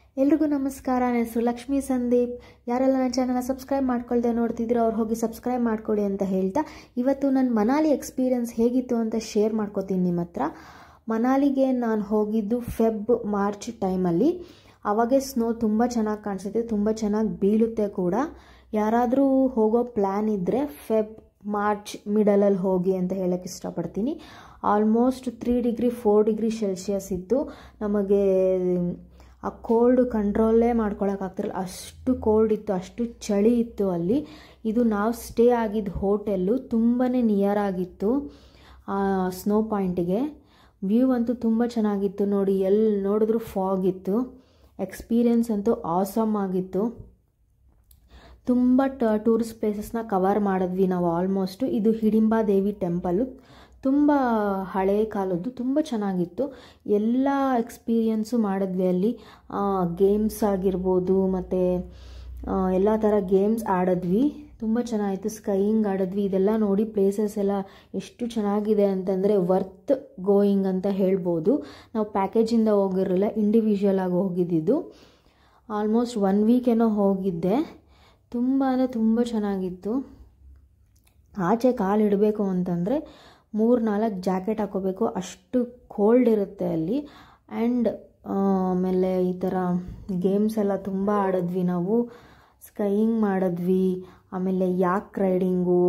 ಎಲ್ರಿಗೂ ನಮಸ್ಕಾರ. ನನ್ನ ಹೆಸರು ಲಕ್ಷ್ಮೀ ಸಂದೀಪ್. ಯಾರೆಲ್ಲ ನನ್ನ ಚಾನಲ್ನ ಸಬ್ಸ್ಕ್ರೈಬ್ ಮಾಡ್ಕೊಳ್ದೆ ನೋಡ್ತಿದ್ದೀರೋ ಅವ್ರು ಹೋಗಿ ಸಬ್ಸ್ಕ್ರೈಬ್ ಮಾಡ್ಕೊಳ್ಳಿ ಅಂತ ಹೇಳ್ತಾ, ಇವತ್ತು ನನ್ನ ಮನಾಲಿ ಎಕ್ಸ್ಪೀರಿಯನ್ಸ್ ಹೇಗಿತ್ತು ಅಂತ ಶೇರ್ ಮಾಡ್ಕೋತೀನಿ ನಿಮ್ಮ ಹತ್ರ. ಮನಾಲಿಗೆ ನಾನು ಹೋಗಿದ್ದು ಮಾರ್ಚ್ ಟೈಮಲ್ಲಿ. ಅವಾಗೆ ಸ್ನೋ ತುಂಬ ಚೆನ್ನಾಗಿ ಕಾಣಿಸುತ್ತೆ, ತುಂಬ ಚೆನ್ನಾಗಿ ಬೀಳುತ್ತೆ ಕೂಡ. ಯಾರಾದರೂ ಹೋಗೋ ಪ್ಲ್ಯಾನ್ ಇದ್ದರೆ ಮಾರ್ಚ್ ಮಿಡಲಲ್ಲಿ ಹೋಗಿ ಅಂತ ಹೇಳೋಕ್ಕೆ ಇಷ್ಟಪಡ್ತೀನಿ. ಆಲ್ಮೋಸ್ಟ್ 3 ಡಿಗ್ರಿ 4 ಡಿಗ್ರಿ ಸೆಲ್ಸಿಯಸ್ ಇತ್ತು. ನಮಗೆ ಆ ಕೋಲ್ಡ್ ಕಂಟ್ರೋಲೇ ಮಾಡ್ಕೊಳಕ್ಕಾಗ್ತಿರಲ್ಲ, ಅಷ್ಟು ಕೋಲ್ಡ್ ಇತ್ತು, ಅಷ್ಟು ಚಳಿ ಇತ್ತು ಅಲ್ಲಿ. ಇದು ನಾವು ಸ್ಟೇ ಆಗಿದ್ದ ಹೋಟೆಲ್ಲು ತುಂಬಾ ನಿಯರ್ ಆಗಿತ್ತು ಸ್ನೋ ಪಾಯಿಂಟಿಗೆ. ವ್ಯೂ ಅಂತೂ ತುಂಬ ಚೆನ್ನಾಗಿತ್ತು ನೋಡಿ, ಎಲ್ಲಿ ನೋಡಿದ್ರೂ ಫಾಗ್ ಇತ್ತು. ಎಕ್ಸ್ಪೀರಿಯನ್ಸ್ ಅಂತೂ ಆಸಮ್ ಆಗಿತ್ತು. ತುಂಬ ಟೂರಿಸ್ಟ್ ಪ್ಲೇಸಸ್ನ ಕವರ್ ಮಾಡಿದ್ವಿ ನಾವು ಆಲ್ಮೋಸ್ಟು. ಇದು ಹಿಡಿಂಬಾ ದೇವಿ ಟೆಂಪಲ್ಲು, ತುಂಬ ಹಳೇ ಕಾಲದ್ದು, ತುಂಬ ಚೆನ್ನಾಗಿತ್ತು. ಎಲ್ಲ ಎಕ್ಸ್ಪೀರಿಯನ್ಸು ಮಾಡಿದ್ವಿ ಅಲ್ಲಿ. ಗೇಮ್ಸ್ ಆಗಿರ್ಬೋದು, ಮತ್ತು ಎಲ್ಲ ಥರ ಗೇಮ್ಸ್ ಆಡಿದ್ವಿ, ತುಂಬ ಚೆನ್ನಾಗಿತ್ತು. ಸ್ಕೈಯಿಂಗ್ ಆಡಿದ್ವಿ. ಇದೆಲ್ಲ ನೋಡಿ ಪ್ಲೇಸಸ್ ಎಲ್ಲ ಎಷ್ಟು ಚೆನ್ನಾಗಿದೆ ಅಂತಂದರೆ ವರ್ತ್ ಗೋಯಿಂಗ್ ಅಂತ ಹೇಳ್ಬೋದು. ನಾವು ಪ್ಯಾಕೇಜಿಂದ ಹೋಗಿರಲಿಲ್ಲ, ಇಂಡಿವಿಜುವಲ್ ಆಗಿ ಹೋಗಿದ್ದಿದ್ದು. ಆಲ್ಮೋಸ್ಟ್ 1 ವೀಕ್ ಏನೋ ಹೋಗಿದ್ದೆ. ತುಂಬ ಅಂದರೆ ತುಂಬ ಚೆನ್ನಾಗಿತ್ತು. ಆಚೆ ಕಾಲು ಇಡಬೇಕು ಅಂತಂದರೆ 3-4 ಜಾಕೆಟ್ ಹಾಕೋಬೇಕು, ಅಷ್ಟು ಕೋಲ್ಡ್ ಇರುತ್ತೆ ಅಲ್ಲಿ. ಆ್ಯಂಡ್ ಆಮೇಲೆ ಈ ಥರ ಗೇಮ್ಸ್ ಎಲ್ಲ ತುಂಬ ಆಡಿದ್ವಿ ನಾವು. ಸ್ಕೈಯಿಂಗ್ ಮಾಡಿದ್ವಿ, ಆಮೇಲೆ ಯಾಕ್ ರೈಡಿಂಗು,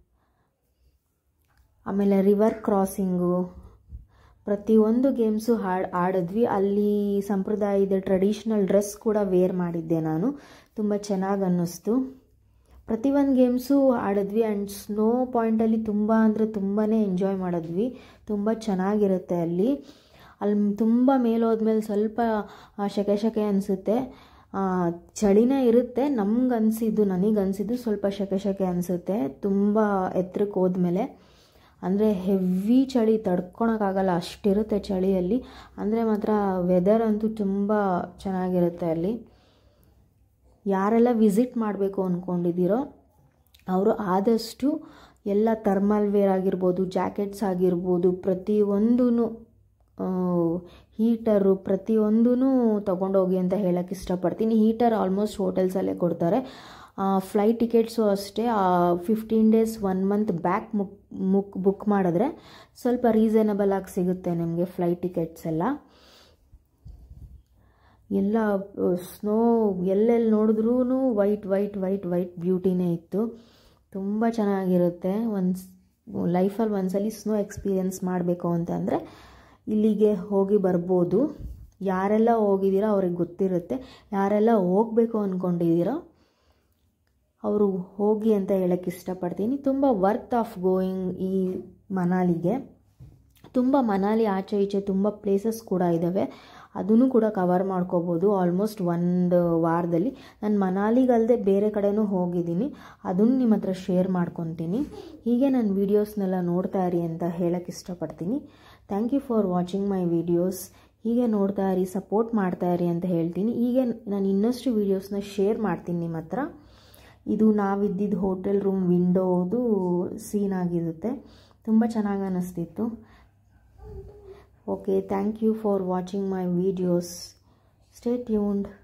ಆಮೇಲೆ ರಿವರ್ ಕ್ರಾಸಿಂಗು, ಪ್ರತಿಯೊಂದು ಗೇಮ್ಸು ಆಡಿದ್ವಿ. ಅಲ್ಲಿ ಸಂಪ್ರದಾಯದ ಟ್ರೆಡಿಷ್ನಲ್ ಡ್ರೆಸ್ ಕೂಡ ವೇರ್ ಮಾಡಿದ್ದೆ ನಾನು, ತುಂಬ ಚೆನ್ನಾಗಿ ಅನ್ನಿಸ್ತು. ಪ್ರತಿಯೊಂದು ಗೇಮ್ಸು ಆಡಿದ್ವಿ. ಆ್ಯಂಡ್ ಸ್ನೋ ಪಾಯಿಂಟಲ್ಲಿ ತುಂಬ ಅಂದರೆ ತುಂಬಾ ಎಂಜಾಯ್ ಮಾಡಿದ್ವಿ. ತುಂಬ ಚೆನ್ನಾಗಿರುತ್ತೆ ಅಲ್ಲಿ. ತುಂಬ ಮೇಲೆ ಹೋದ್ಮೇಲೆ ಸ್ವಲ್ಪ ಸೆಕೆ ಅನಿಸುತ್ತೆ, ಚಳಿನೇ ಇರುತ್ತೆ. ನನಗನ್ಸಿದ್ದು ಸ್ವಲ್ಪ ಸೆಕೆ ಅನಿಸುತ್ತೆ ತುಂಬ ಎತ್ತರಕ್ಕೆ ಹೋದ್ಮೇಲೆ. ಅಂದರೆ ಹೆವಿ ಚಳಿ, ತಡ್ಕೊಳಕ್ಕಾಗಲ್ಲ ಅಷ್ಟಿರುತ್ತೆ ಚಳಿಯಲ್ಲಿ. ಅಂದರೆ ಮಾತ್ರ ವೆದರ್ ಅಂತೂ ತುಂಬ ಚೆನ್ನಾಗಿರುತ್ತೆ ಅಲ್ಲಿ. ಯಾರೆಲ್ಲ ವಿಸಿಟ್ ಮಾಡಬೇಕು ಅಂದ್ಕೊಂಡಿದ್ದೀರೋ ಅವರು ಆದಷ್ಟು ಎಲ್ಲ ಥರ್ಮಲ್ ವೇರ್ ಆಗಿರ್ಬೋದು, ಜಾಕೆಟ್ಸ್ ಆಗಿರ್ಬೋದು, ಪ್ರತಿಯೊಂದೂ ಹೀಟರು ಪ್ರತಿಯೊಂದೂ ತೊಗೊಂಡೋಗಿ ಅಂತ ಹೇಳೋಕ್ಕೆ ಇಷ್ಟಪಡ್ತೀನಿ. ಹೀಟರ್ ಆಲ್ಮೋಸ್ಟ್ ಹೋಟೆಲ್ಸಲ್ಲೇ ಕೊಡ್ತಾರೆ. ಫ್ಲೈಟ್ ಟಿಕೆಟ್ಸು ಅಷ್ಟೇ 15 ಡೇಸ್ 1 ಮಂತ್ ಬ್ಯಾಕ್ ಬುಕ್ ಮಾಡಿದ್ರೆ ಸ್ವಲ್ಪ ರೀಸನಬಲ್ ಆಗಿ ಸಿಗುತ್ತೆ ನಿಮಗೆ ಫ್ಲೈಟ್ ಟಿಕೆಟ್ಸ್ ಎಲ್ಲ. ಎಲ್ಲ ಸ್ನೋ ಎಲ್ಲೆಲ್ಲಿ ನೋಡಿದ್ರೂ ವೈಟ್ ಬ್ಯೂಟಿನೇ ಇತ್ತು. ತುಂಬ ಚೆನ್ನಾಗಿರುತ್ತೆ. ಲೈಫಲ್ಲಿ ಒಂದ್ಸಲಿ ಸ್ನೋ ಎಕ್ಸ್ಪೀರಿಯನ್ಸ್ ಮಾಡಬೇಕು ಅಂತಂದರೆ ಇಲ್ಲಿಗೆ ಹೋಗಿ ಬರ್ಬೋದು. ಯಾರೆಲ್ಲ ಹೋಗಿದ್ದೀರೋ ಅವ್ರಿಗೆ ಗೊತ್ತಿರುತ್ತೆ. ಯಾರೆಲ್ಲ ಹೋಗಬೇಕು ಅಂದ್ಕೊಂಡಿದ್ದೀರೋ ಅವರು ಹೋಗಿ ಅಂತ ಹೇಳೋಕ್ಕೆ ಇಷ್ಟಪಡ್ತೀನಿ. ತುಂಬ ವರ್ತ್ ಆಫ್ ಗೋಯಿಂಗ್ ಈ ಮನಾಲಿಗೆ. ತುಂಬ ಮನಾಲಿ ಆಚೆ ಈಚೆ ತುಂಬ ಪ್ಲೇಸಸ್ ಕೂಡ ಇದ್ದಾವೆ, ಅದನ್ನು ಕೂಡ ಕವರ್ ಮಾಡ್ಕೋಬೋದು ಆಲ್ಮೋಸ್ಟ್ 1 ವಾರದಲ್ಲಿ. ನಾನು ಮನಾಲಿಗಲ್ಲದೆ ಬೇರೆ ಕಡೆನೂ ಹೋಗಿದ್ದೀನಿ, ಅದನ್ನು ನಿಮ್ಮ ಹತ್ರ ಶೇರ್ ಮಾಡ್ಕೊತೀನಿ. ಹೀಗೆ ನನ್ನ ವೀಡಿಯೋಸ್ನೆಲ್ಲ ನೋಡ್ತಾ ಇರಿ ಅಂತ ಹೇಳೋಕ್ಕೆ ಇಷ್ಟಪಡ್ತೀನಿ. Thank you for watching my videos. ಹೀಗೆ ನೋಡ್ತಾ ಇರಿ, ಸಪೋರ್ಟ್ ಮಾಡ್ತಾ ಇರಿ ಅಂತ ಹೇಳ್ತೀನಿ. ಹೀಗೆ ನಾನು ಇನ್ನಷ್ಟು ವೀಡಿಯೋಸ್ನ ಶೇರ್ ಮಾಡ್ತೀನಿ ನಿಮ್ಮ ಹತ್ರ. ಇದು ನಾವಿದ್ದಿದ್ದು ಹೋಟೆಲ್ ರೂಮ್ ವಿಂಡೋದು ಸೀನ್ ಆಗಿರುತ್ತೆ, ತುಂಬ ಚೆನ್ನಾಗಿ ಅನ್ನಿಸ್ತಿತ್ತು. Okay, thank you for watching my videos. Stay tuned.